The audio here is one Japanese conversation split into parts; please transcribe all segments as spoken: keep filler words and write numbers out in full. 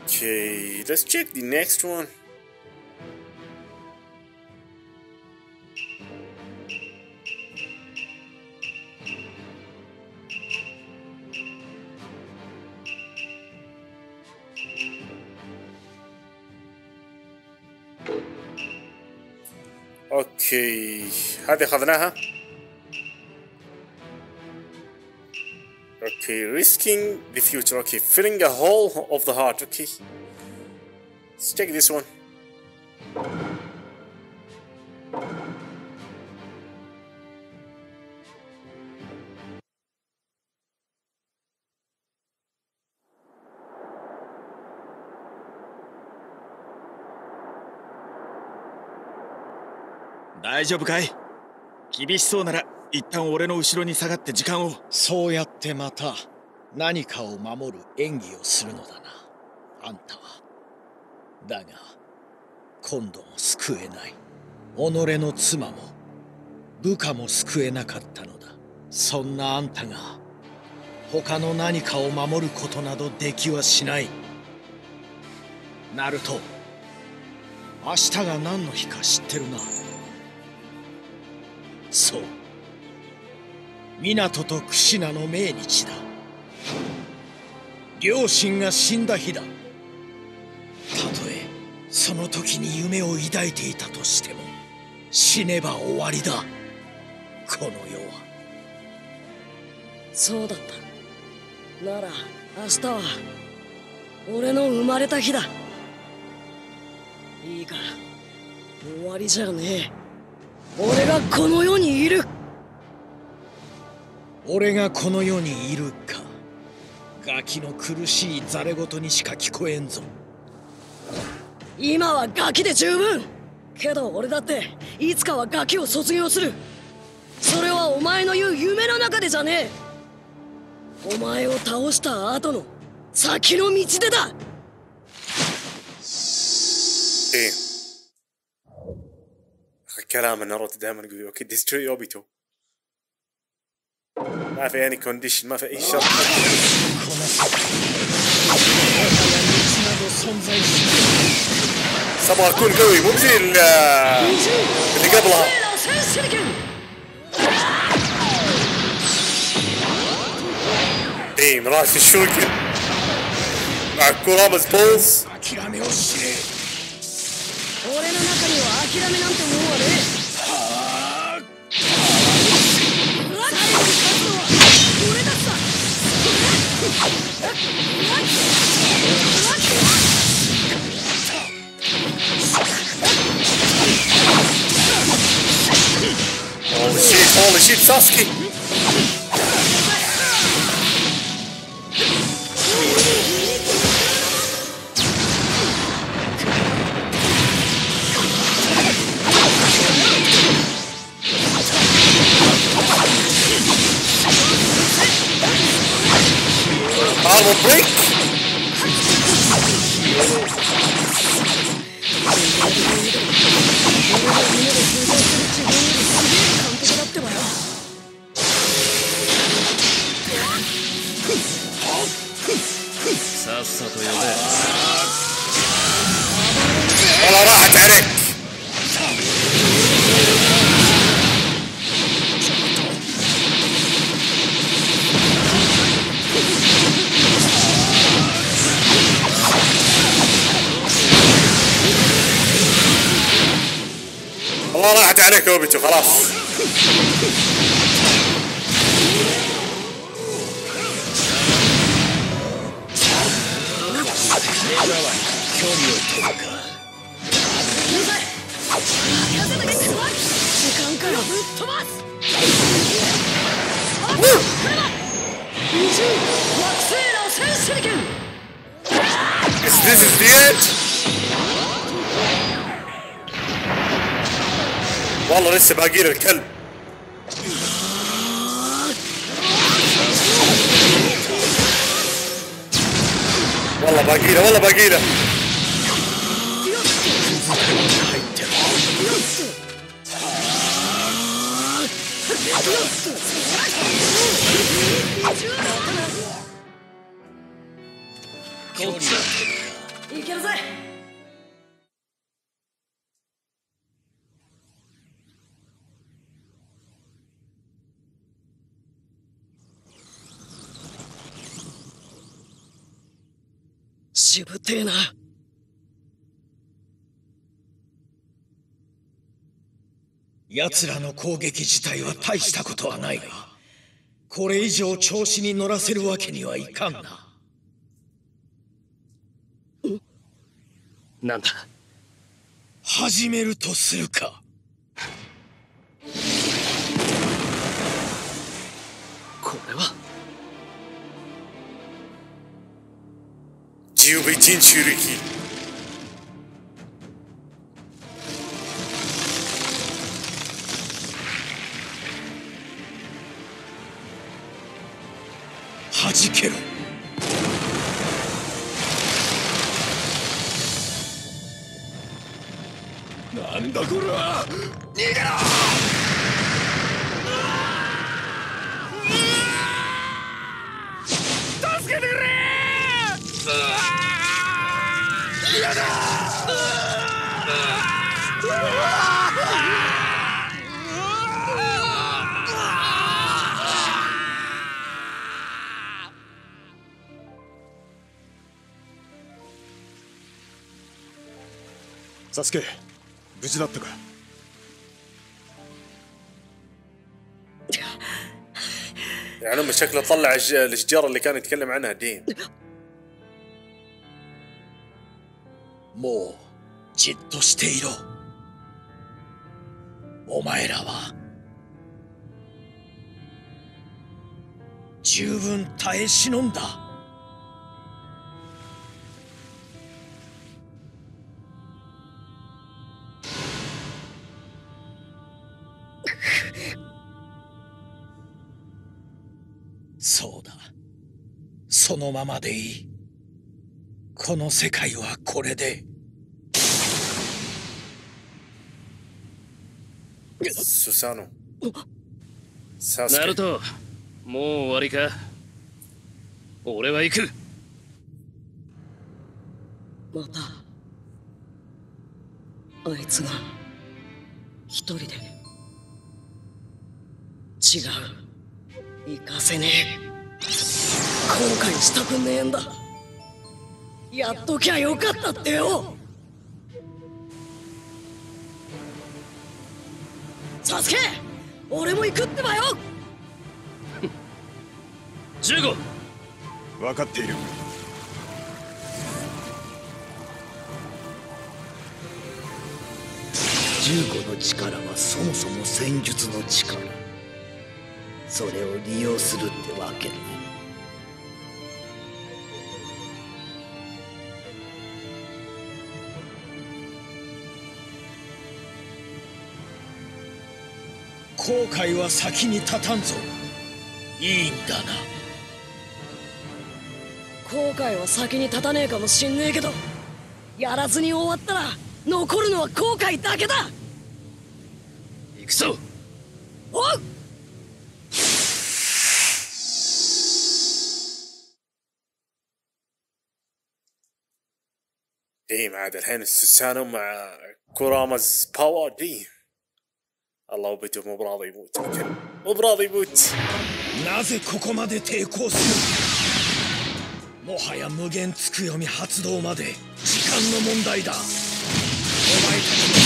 Okay, let's check the next one. اوكي هذه اخذناها. اوكي risking the future. اوكي filling a hole of the heart. اوكي let's take this one. 大丈夫かい？厳しそうなら一旦俺の後ろに下がって時間を。 そうやってまた何かを守る演技をするのだな、あんたは。だが今度も救えない。己の妻も部下も救えなかったのだ。そんなあんたが他の何かを守ることなどできはしない。ナルト、明日が何の日か知ってるな。そう、湊とクシナの命日だ。両親が死んだ日だ。たとえその時に夢を抱いていたとしても死ねば終わりだ、この世は。 そうだった。なら明日は俺の生まれた日だ。いいか、終わりじゃねえ。俺がこの世にいる。 俺がこの世にいるか。ガキの苦しいザレ言にしか聞こえんぞ。 今はガキで十分。けど俺だっていつかはガキを卒業する。それはお前の言う夢の中でじゃねえ。お前を倒した後の先の道でだ。 ايه كلام ناروتو دائما يقول اوكي ديستروي اوبيتو. ما في اني كونديشن، ما في اي شرط. ابغى اكون قوي مو زي اللي قبلها. ايه راس الشوكن مع كوراما's بولز. 俺の中には諦めなんてもんはねえ。最後に勝つのは俺だった。 Holy shit, holy shit, Sasuke! Armor break! والله راحت عليك. والله راحت عليك اوبيتو خلاص. This is the end. والله لسه باقي له الكلب. والله باقي له والله باقي له. るぜ。しぶてえな。 奴らの攻撃自体は大したことはないが、これ以上調子に乗らせるわけにはいかんな。 なんだ。 始めるとするか。 これは جيوب بيتين شريكي. 弾けろ。なんだこれは。逃げろ。助けてくれ。嫌だ。 サスケ、無事だったか。 يعني لما شكله طلع الج- الاشجار اللي كان يتكلم عنها ديم. もうじっとしていろ。お前らは十分耐え忍んだ。そうだ、そのままでいい。この世界はこれで。 スサノ。サナスケ。 ルト、もう終わりか。俺は行く。 またあいつが一人で。違う、行かせねえ。後悔したくねえんだ。やっときゃよかったってよ。サスケ、俺も行くってばよ。 ジュゴ、 分かっている。 じゅうごの力はそもそも戦術の力。それを利用するってわけね。 後悔は先に立たんぞ。いいんだな。 後悔は先に立たねえかもしんねえけど、やらずに終わったら残るのは後悔だけだ。 行くぞ。 おう。 ديم عاد الحين السوسانو مع كوراماز باور ديم. الله وبيته مو براضي يموت. مو براضي يموت. なぜここまで抵抗する。もはや無限つくよみ発動まで時間の問題だ。お前たちの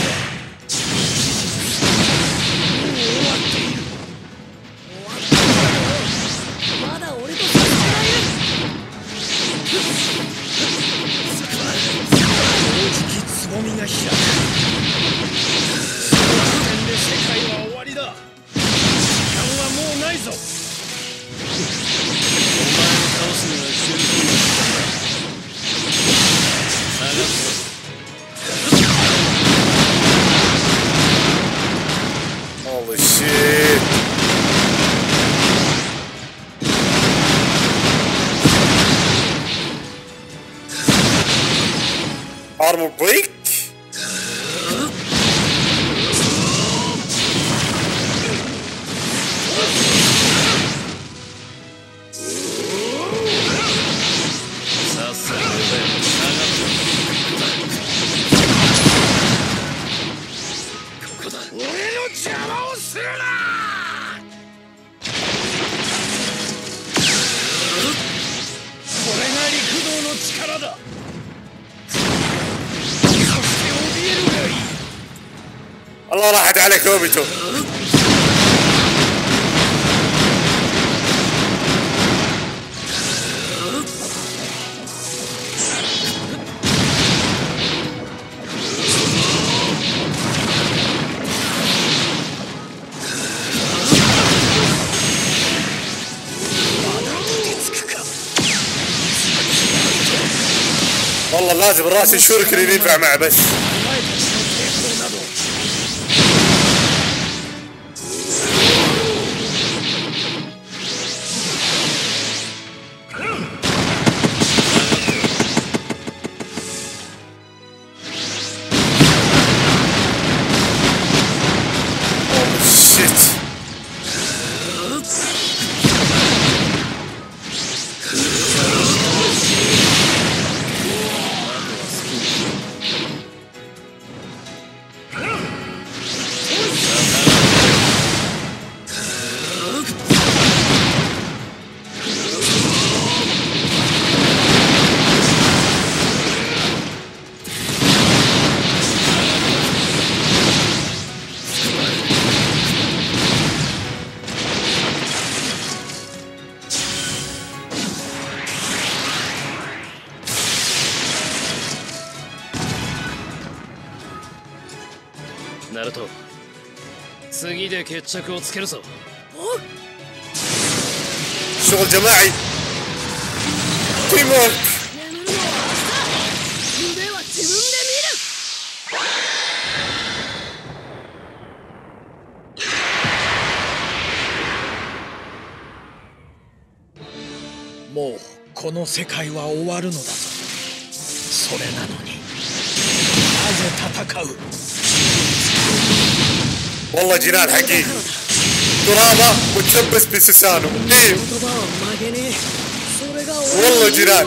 もう終わっている。 終わったよ。まだ俺と戦える。 正直つぼみが開く。その時点で世界は終わりだ。時間はもうないぞ。 倒すには十分だ。下がって。 Holy shit. Armor break. والله راحت عليك اوبيتو. والله لازم الراس الشورك اللي ينفع معه بس. ナルト、次で決着をつけるぞ。 شغل جماعي. تيم وورك. 夢は自分で見る。 もうこの世界は終わるのだぞ。それなのになぜ戦う。 والله جنان حقيقي. كوراما متشبث بسوسانو. ايه والله جنان.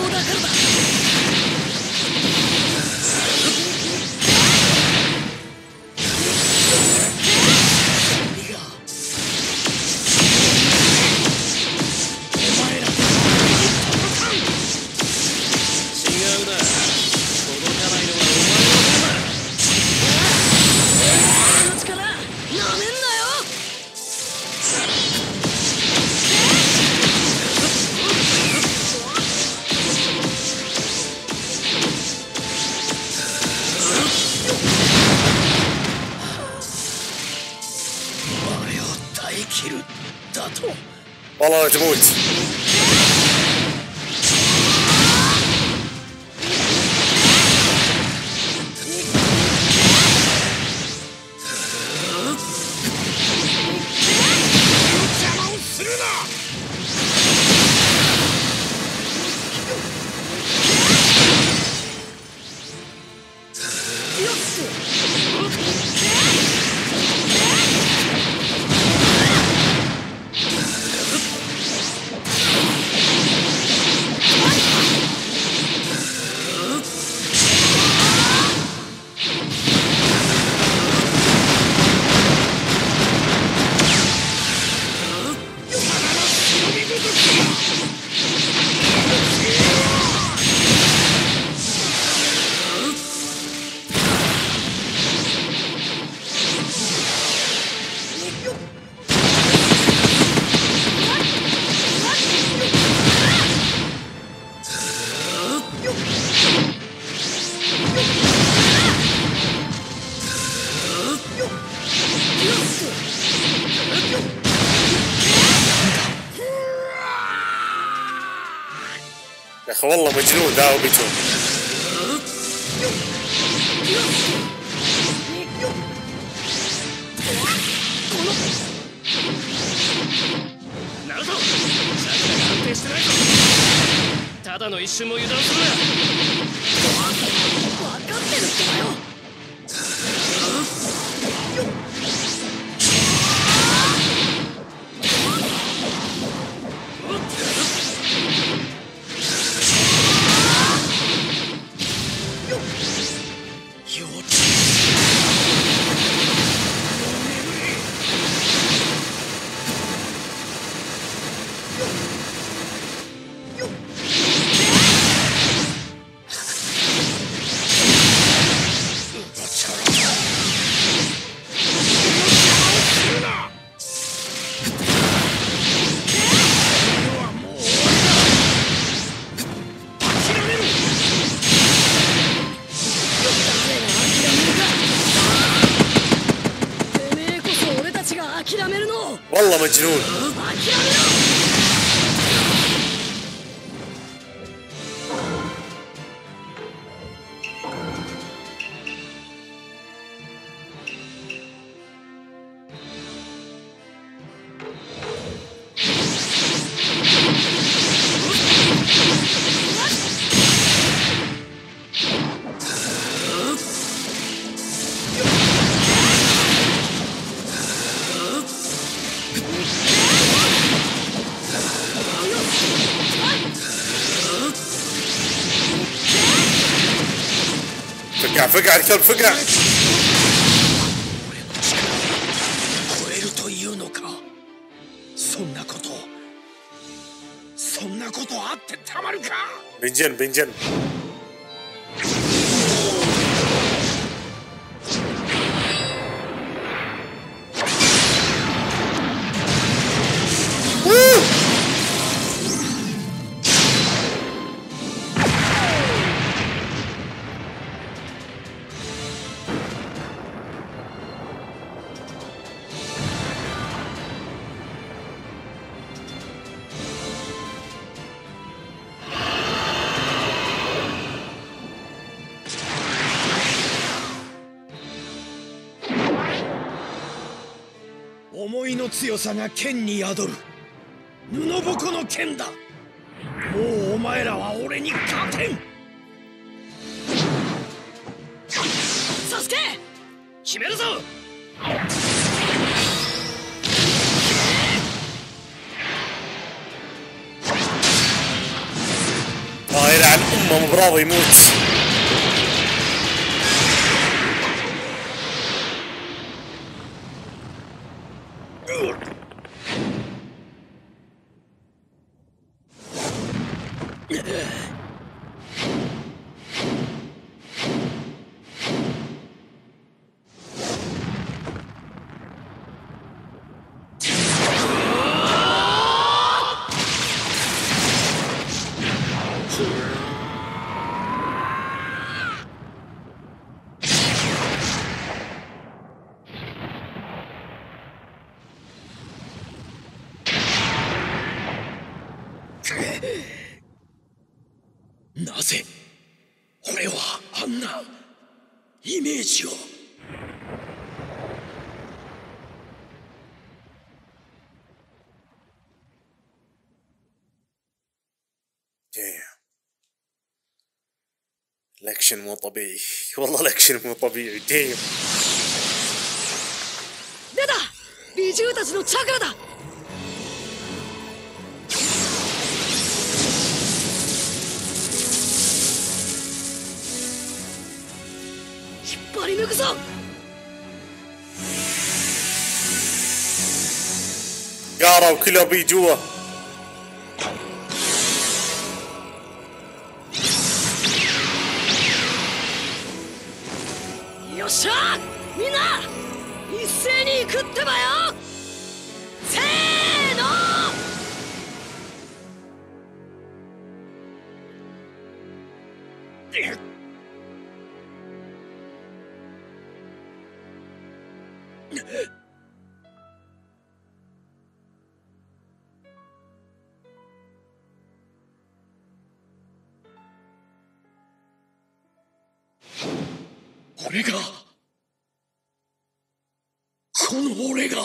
والله تموت. يا اخي والله مجنون ذا اوبيتو. ナルト、先が安定してないぞ。ただの一瞬も油断するな。分かってるってばよ。 لا مجنون. فقع فقع الكلب فقع. 超えるというのか。そんなことそんなことあってたまるか。 بنجن بنجن. 思いの強さが剣に宿る布ぼこの剣だ。もうお前らは俺に勝てん。 サスケ決めるぞ。 اه يلعن امه مو براضي يموت. なぜ俺はあんなイメージを。 الاكشن مو طبيعي والله الاكشن مو طبيعي. ديم 出た美獣たちのチャクラだ。引っ張り抜くぞ。 قارة وكلها بي جوا. よっしゃみんな一斉に行くってばよ。せーの。 俺がこの俺が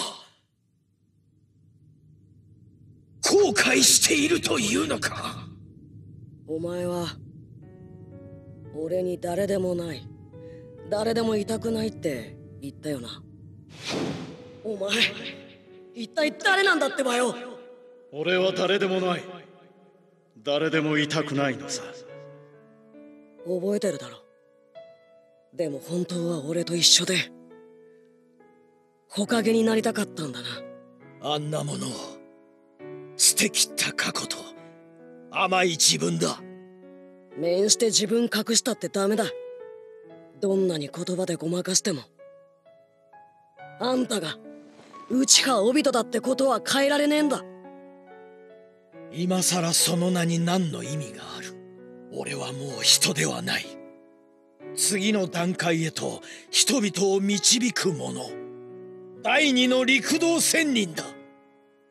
後悔しているというのか。 お前は俺に誰でもない誰でもいたくないって言ったよな。お前一体誰なんだってばよ。 俺は誰でもない。誰でもいたくないのさ。 覚えてるだろ。でも本当は俺と一緒で火影になりたかったんだな。 あんなものを捨てきった過去と甘い自分だ。 面して自分隠したってダメだ。どんなに言葉でごまかしてもあんたが内葉帯人だってことは変えられねえんだ。 今さらその名に何の意味がある。俺はもう人ではない。次の段階へと人々を導く者、第二の陸道仙人だ。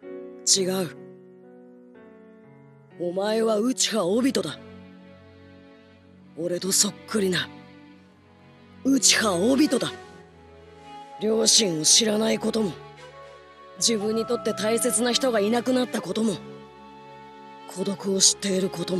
違う。お前は内葉オビトだ。俺とそっくりな内葉オビトだ。両親を知らないことも、自分にとって大切な人がいなくなったことも、孤独を知っていることも。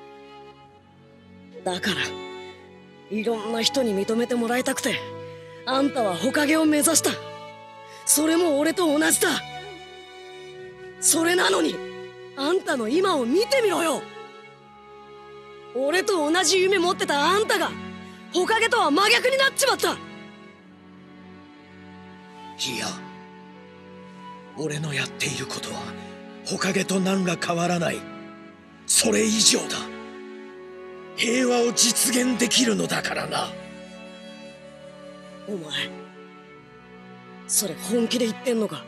だからいろんな人に認めてもらいたくて、あんたは火影を目指した。それも俺と同じだ。それなのにあんたの今を見てみろよ。俺と同じ夢持ってたあんたが火影とは真逆になっちまった。 いや、俺のやっていることは火影と何ら変わらない。それ以上だ。平和を実現できるのだからな。 お前それ本気で言ってんのか？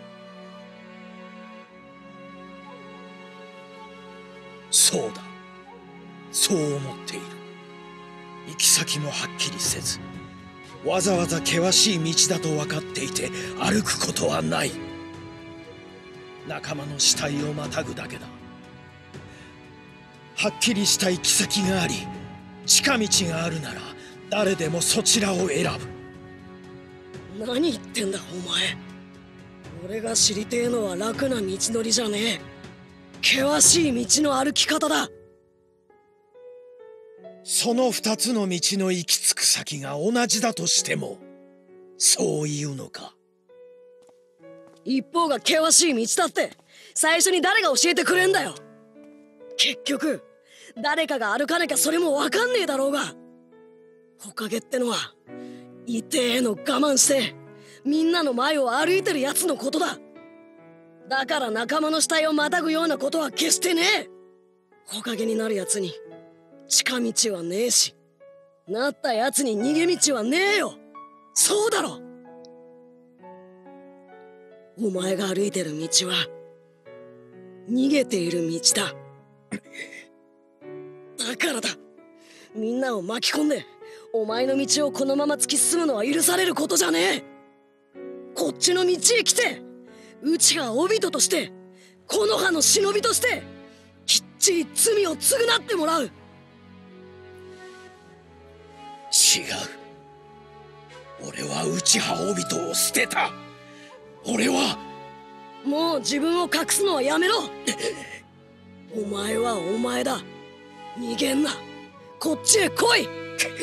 そうだ、そう思っている。行き先もはっきりせず、わざわざ険しい道だと分かっていて歩くことはない。仲間の死体をまたぐだけだ。はっきりした行き先があり、近道があるなら誰でもそちらを選ぶ。 何言ってんだお前。俺が知りてえのは楽な道のりじゃねえ。険しい道の歩き方だ。 その二つの道の行き着く先が同じだとしても、そう言うのか？ 一方が険しい道だって最初に誰が教えてくれんだよ。結局誰かが歩かなきゃそれも分かんねえだろうが。火影ってのは痛えの我慢してみんなの前を歩いてるやつのことだ。だから仲間の死体をまたぐようなことは決してねえ。火影になるやつに近道はねえし、なったやつに逃げ道はねえよ。そうだろ。お前が歩いてる道は逃げている道だ。だからだ、みんなを巻き込んでお前の道をこのまま突き進むのは許されることじゃねえ。こっちの道へ来て内葉オビトとして、木の葉の忍びとしてきっちり罪を償ってもらう。違う。 俺は内葉オビトを捨てた。俺はもう自分を隠すのはやめろ。お前はお前だ。逃げんな。こっちへ来い。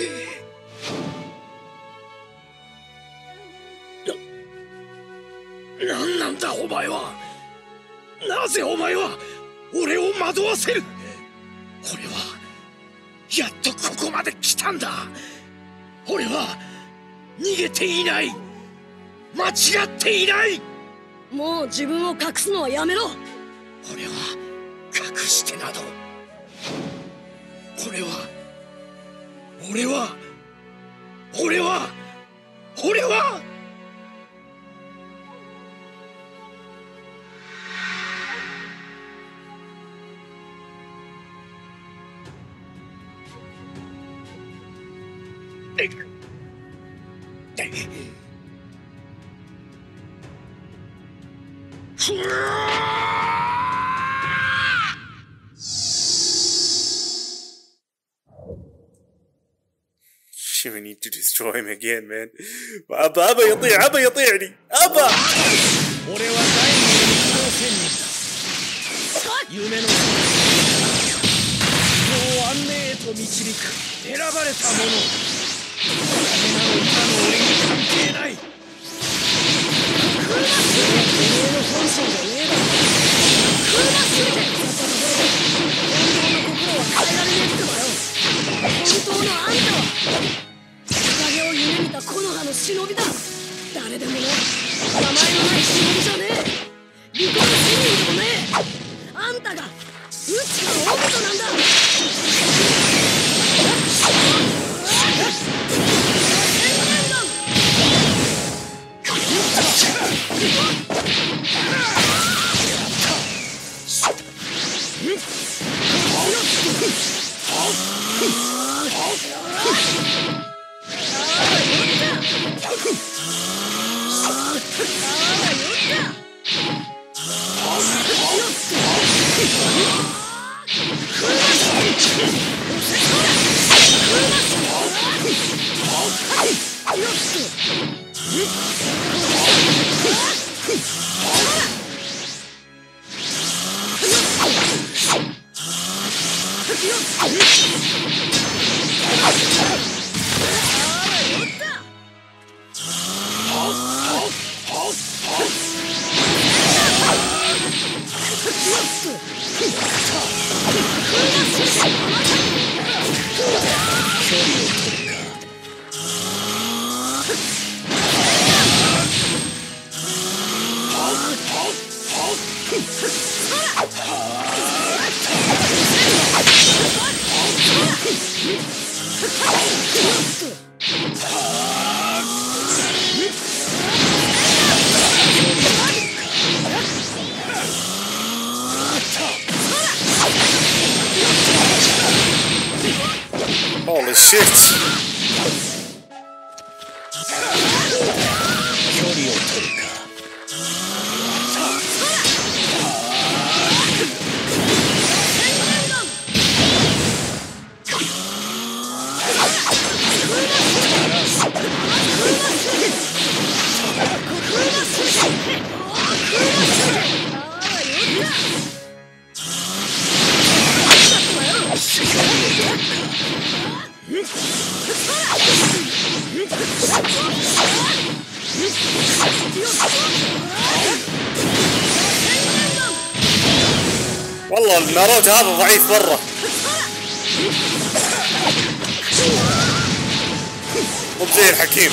な、なんなんだお前は。なぜお前は俺を惑わせる。俺はやっとここまで来たんだ。俺は逃げていない。間違っていない。 もう自分を隠すのはやめろ。 俺は隠してなど。俺は俺は俺は俺はえっえっふわ We need to destroy him again, man. أبا أبا يطيع أبا يطيعني أبا. 俺は第二の道の仙人だ。夢の人を安寧へと導く選ばれた者。今の今の俺に関係ない。 来るな。お前の本性じゃねえだろ。来るなすべて。本当の心は変えられねえってばよ。本当のあんたは火影を夢見た木の葉の忍びだ。誰でもね、名前のない忍びじゃねえ。離婚仙人でもねえ。あんたが内葉オビトなんだ。よっ Holy shit! 距離を取るか。 والله الناروت هذا ضعيف مرة. مو زي الحكيم.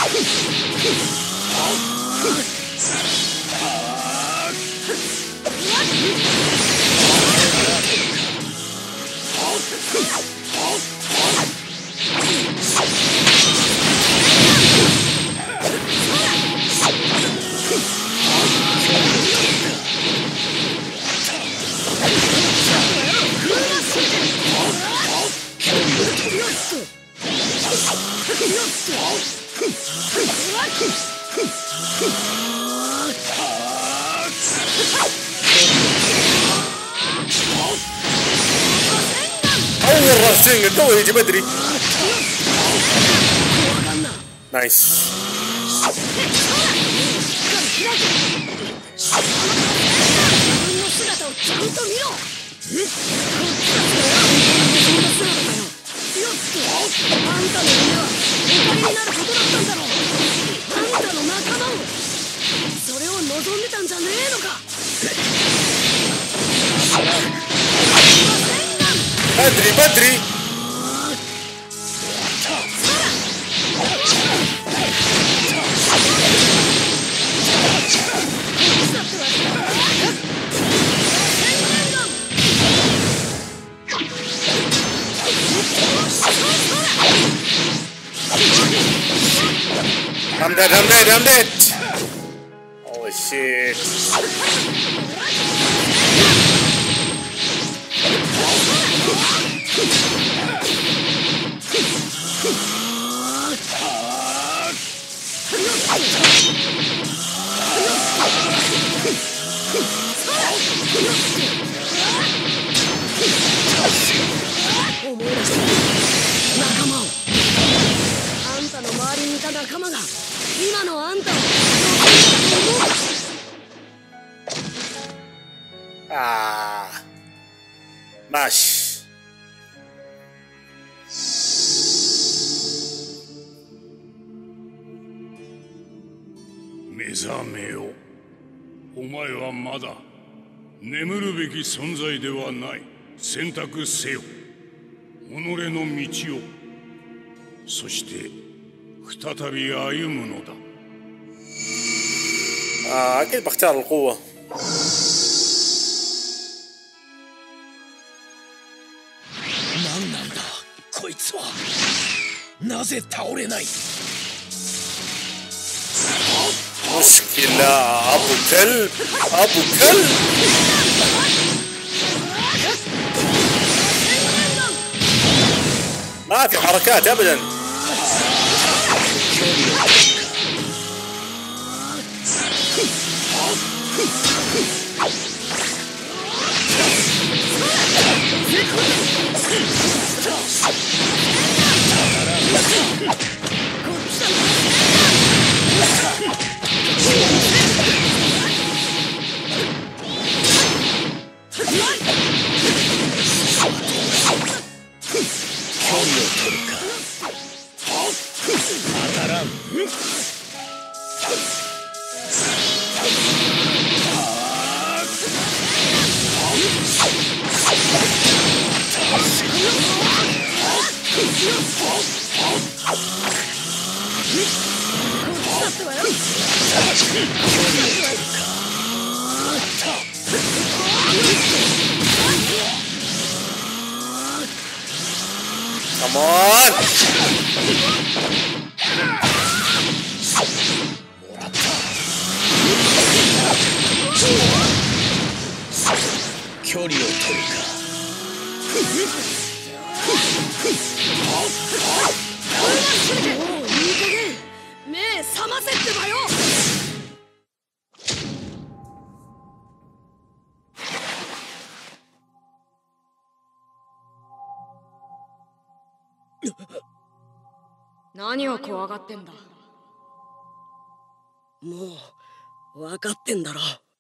أول راسين تو يجي بدري. نايس. بدري بدري. I'm dead, I'm dead, I'm dead. Holy shit. Ah, ماشي. 目覚めよ。お前はまだ眠るべき存在ではない。選択せよ。己の道を。そして再び歩むのだ。 آه أكيد بختار القوة. 何なんだこいつは。なぜ倒れない。 مشكلة أبو كلب أبو كلب. ما في حركات أبدا. だってばよ。 Come on! もらった。距離を取るか。 もういい加減目覚ませってばよ。何を怖がってんだ。もう分かってんだろ。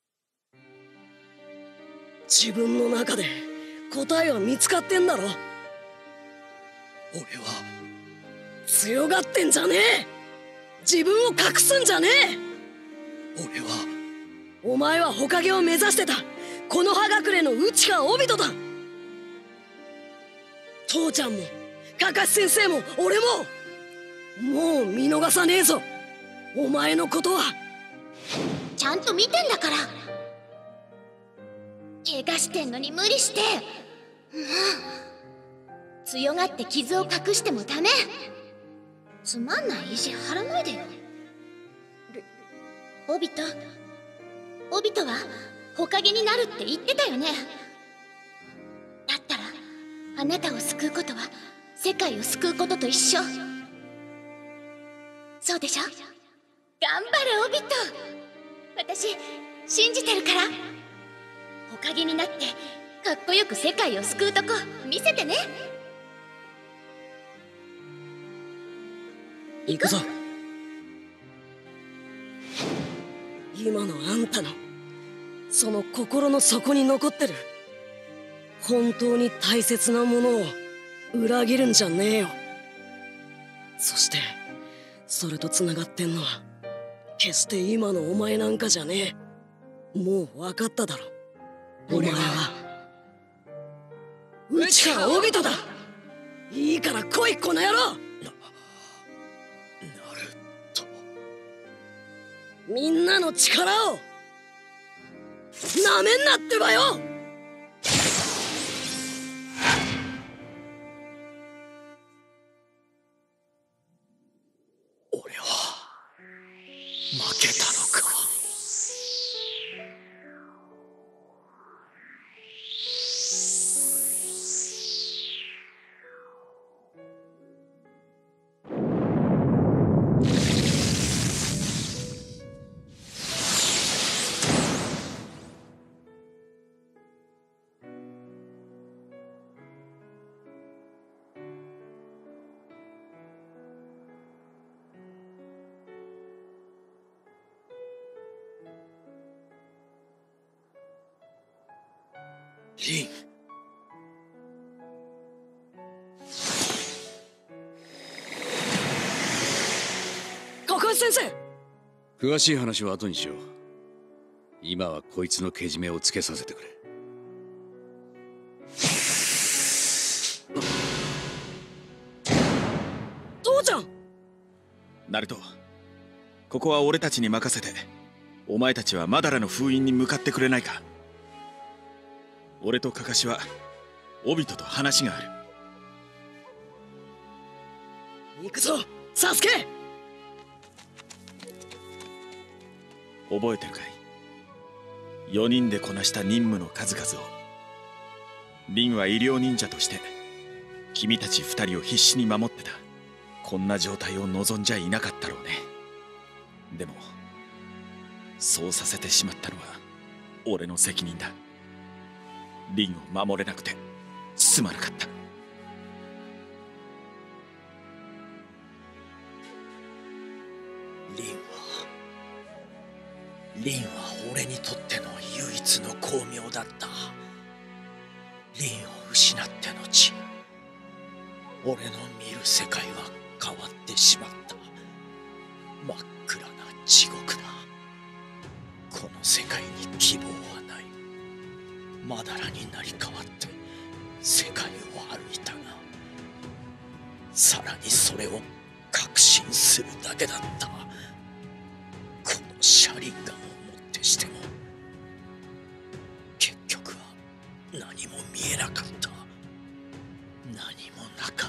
自分の中で答えは見つかってんだろ。俺は強がってんじゃねえ。自分を隠すんじゃねえ。俺はお前は火影を目指してたこの葉隠れの内川帯人だ。父ちゃんもかかし先生も俺ももう見逃さねえぞ。お前のことはちゃんと見てんだから。怪我してんのに無理して。もう強がって傷を隠してもダメ。つまんない意地張らないでよ。帯人帯人は火影になるって言ってたよね。だったらあなたを救うことは世界を救うことと一緒。そうでしょ。頑張れ帯人。私信じてるから。火影になってかっこよく世界を救うとこ見せてね。 行くぞ。今のあんたのその心の底に残ってる本当に大切なものを裏切るんじゃねえよ。そしてそれとつながってんのは決して今のお前なんかじゃねえ。もう分かっただろ。お前は内川帯人だ。いいから来いこの野郎。みんなの力をなめんなってばよ。 俺は負けたのか。リン、 カカシ先生。 詳しい話は後にしよう。今はこいつのけじめをつけさせてくれ。 父ちゃん。 ナルト、ここは俺たちに任せて、お前たちはマダラの封印に向かってくれないか。俺とカカシは帯人と話がある。 行くぞサスケ。 覚えてるかい。よにんでこなした任務の数々を。リンは医療忍者として君たちふたりを必死に守ってた。こんな状態を望んじゃいなかったろうね。でもそうさせてしまったのは俺の責任だ。リンを守れなくてすまなかった。 リンはリンは俺にとっての唯一の光明だった。リンを失って後、俺の見る世界は変わってしまった。真っ暗な地獄だ。この世界に希望はない。まだらになり変わって世界を歩いたが、 さらにそれを確信するだけだった。この車輪ガンをもってしても結局は何も見えなかった。何もなかった。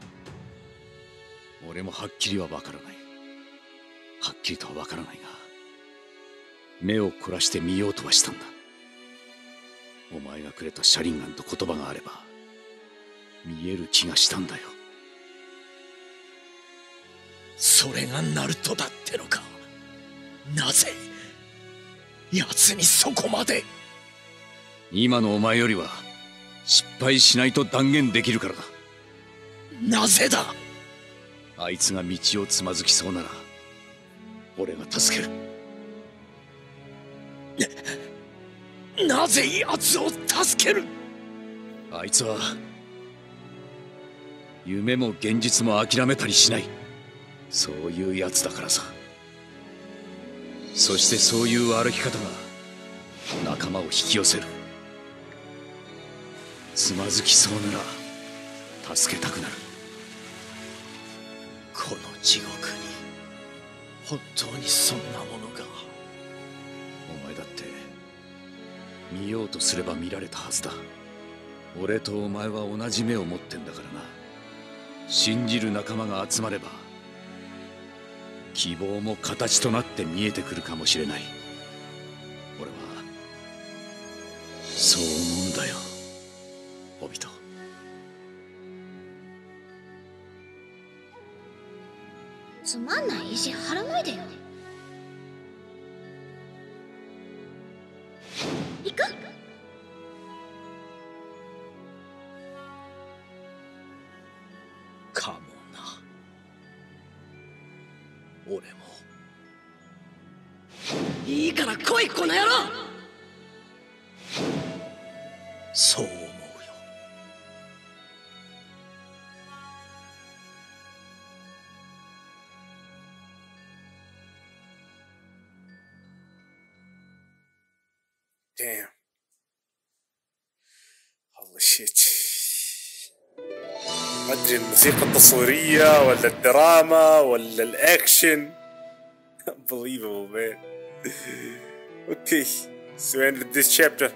俺もはっきりはわからない。はっきりとはわからないが、目を凝らして見ようとはしたんだ。お前がくれた車輪ガンと言葉があれば見える気がしたんだよ。 それがナルトだってのか。なぜ奴にそこまで。 今のお前よりは失敗しないと断言できるからだ。 なぜだ。 あいつが道をつまずきそうなら俺が助ける。 なぜ奴を助ける。 あいつは夢も現実も諦めたりしない、そういうやつだからさ。そしてそういう歩き方が仲間を引き寄せる。つまずきそうなら助けたくなる。 この地獄に本当にそんなものが。 お前だって見ようとすれば見られたはずだ。俺とお前は同じ目を持ってんだからな。信じる仲間が集まれば希望も形となって見えてくるかもしれない。俺はそう思うんだよ、オビト。 つまんない意地張らないでよ。行く？ かもな。俺も。 いいから来い、この野郎。 そう思うよ。 Damn. Holy shit. ما ادري الموسيقى التصويرية ولا الدراما ولا الاكشن. Unbelievable, man. Okay, so we ended this chapter.